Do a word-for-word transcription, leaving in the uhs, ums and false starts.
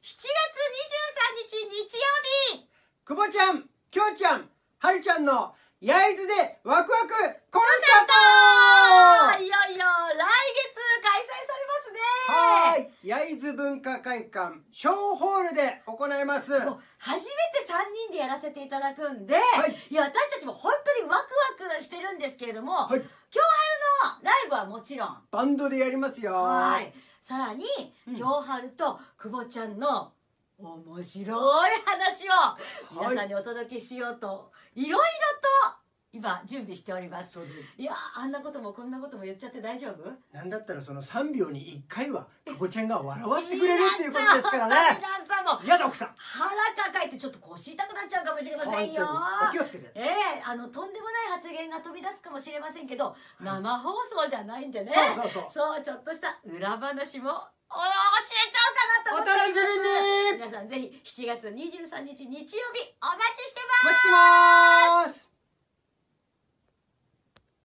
しちがつにじゅうさんにち日曜日、 久保ちゃん、きょうちゃん、はるちゃんの焼津でワクワクコンサート。 いよいよ来月開催されますね。 はーい、焼津文化会館小ホールで行います。 もう初めてさんにんでやらせていただくんで、 はい、 いや私たちも本当にワクワクしてるんですけれども、 はい、 今日春のライブはもちろんバンドでやりますよ。 はい、さらに、 うん、 今日春と久保ちゃんの面白い話を皆さんにお届けしようと、いろいろと今準備しております。いやあんなこともこんなことも言っちゃって大丈夫？ なんだったらそのさんびょうにいっかいは久保ちゃんが笑わせてくれるっていうことですからね。 皆さんもやだ奥さん、 腹抱えてちょっと腰痛くなっちゃうかもしれませんよ。 お気をつけて。 ええー、あのとんでもない発言が飛び出すかもしれませんけど、はい、生放送じゃないんでね。 そうそうそう。 そうちょっとした裏話も教えちゃおうかなと思っております。 お楽しみに。 皆さんぜひしちがつにじゅうさんにち日曜日お待ちしてます。 お待ちしてます。